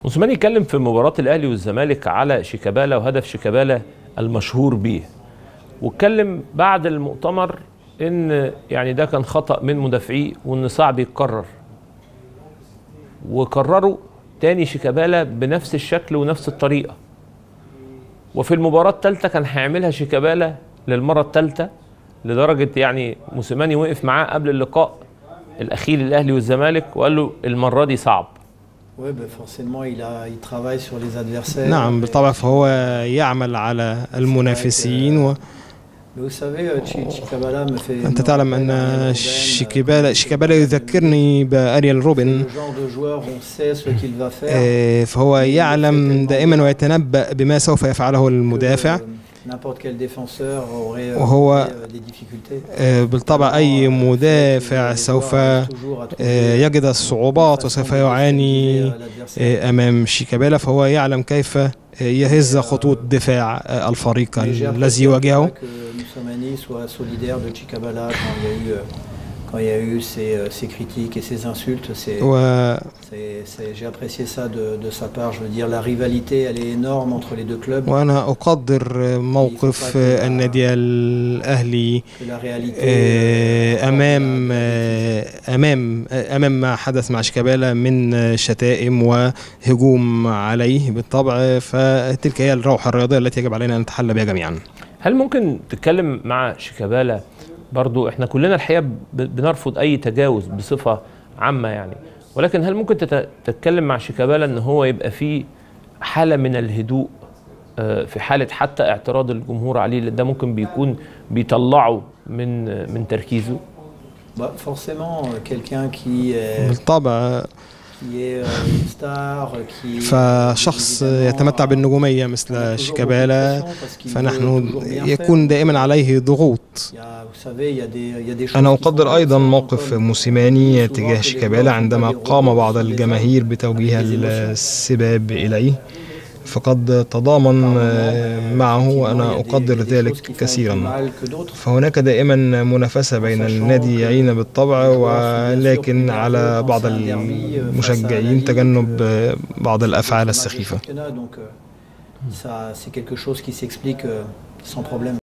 موسيماني اتكلم في مباراة الأهلي والزمالك على شيكابالا وهدف شيكابالا المشهور بيه، واتكلم بعد المؤتمر إن يعني ده كان خطأ من مدافعيه وإن صعب يتكرر، وكرروا تاني شيكابالا بنفس الشكل ونفس الطريقة. وفي المباراة الثالثة كان هيعملها شيكابالا للمرة الثالثة، لدرجة يعني موسيماني وقف معاه قبل اللقاء الأخير الأهلي والزمالك وقال له المرة دي صعب. نعم بالطبع، فهو يعمل على المنافسين أنت تعلم أن شيكابالا يذكرني بأريال روبن، فهو يعلم دائما ويتنبأ بما سوف يفعله المدافع، وهو بالطبع أي مدافع سوف يجد الصعوبات وسوف يعاني أمام شيكابالا، فهو يعلم كيف يهز خطوط دفاع الفريق الذي يواجهه. Quand il y a eu ces critiques et ces insultes, j'ai apprécié ça de sa part. Je veux dire, la rivalité, elle est énorme entre les deux clubs. وأنا أقدر موقف النادي الأهلي أمام ما حدث مع شيكابالا من شتائم وهجوم عليه بالطبع، فتلك هي الروح الرياضية التي يجب علينا أن نتحلى بها جميعا. هل ممكن تتكلم مع شيكابالا؟ برضو احنا كلنا الحقيقة بنرفض اي تجاوز بصفة عامة يعني، ولكن هل ممكن تتكلم مع شيكابالا ان هو يبقى فيه حالة من الهدوء في حالة حتى اعتراض الجمهور عليه، لأن ده ممكن بيكون بيطلعه من تركيزه؟ بالطبع، فشخص يتمتع بالنجومية مثل شيكابالا فنحن يكون دائما عليه ضغوط. أنا أقدر أيضا موقف موسيماني تجاه شيكابالا عندما قام بعض الجماهير بتوجيه السباب إليه، فقد تضامن معه وأنا أقدر ذلك كثيرا. فهناك دائما منافسة بين الناديين بالطبع، ولكن على بعض المشجعين تجنب بعض الأفعال السخيفة.